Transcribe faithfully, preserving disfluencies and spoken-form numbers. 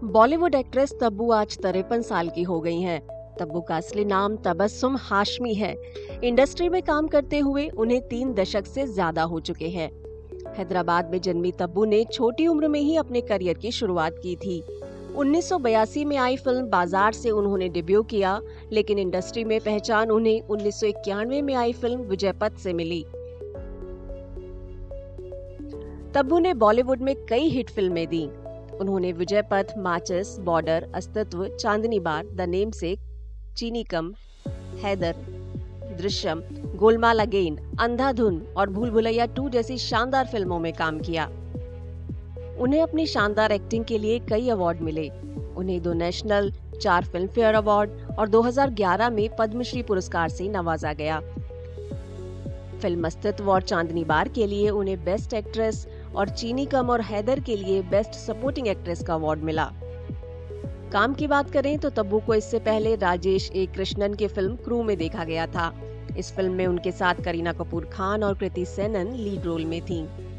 Bollywood actress Tabu आज तिरपन साल की हो गई हैं। तब्बू का असली नाम तबस्सुम हाशमी है। इंडस्ट्री में काम करते हुए उन्हें तीन दशक से ज्यादा हो चुके हैं। हैदराबाद में जन्मी तब्बू ने छोटी उम्र में ही अपने करियर की शुरुआत की थी। उन्नीस सौ बयासी में आई फिल्म बाजार से उन्होंने डेब्यू किया, लेकिन इंडस्ट्री में पहचान उन्हें उन्नीस सौ इक्यानवे में आई फिल्म विजयपथ से मिली। तब्बू ने बॉलीवुड में कई हिट फिल्में दी। उन्होंने विजयपथ, माचिस, बॉर्डर, अस्तित्व, चांदनी बार, the Namesake, Cheeni Kum, Haider, Drishyam, Golmaal again, Andhadhun और भूल भुलैया टू जैसी शानदार फिल्मों में काम किया। उन्हें अपनी शानदार एक्टिंग के लिए कई अवार्ड मिले। उन्हें दो नेशनल, चार फिल्म फेयर अवार्ड और दो हज़ार ग्यारह में पद्मश्री पुरस्कार से नवाजा गया। फिल्म अस्तित्व और चांदनी बार के लिए उन्हें बेस्ट एक्ट्रेस और चीनी कम और हैदर के लिए बेस्ट सपोर्टिंग एक्ट्रेस का अवार्ड मिला। काम की बात करें तो तब्बू को इससे पहले राजेश ए कृष्णन की फिल्म क्रू में देखा गया था। इस फिल्म में उनके साथ करीना कपूर खान और कृति सेनन लीड रोल में थीं।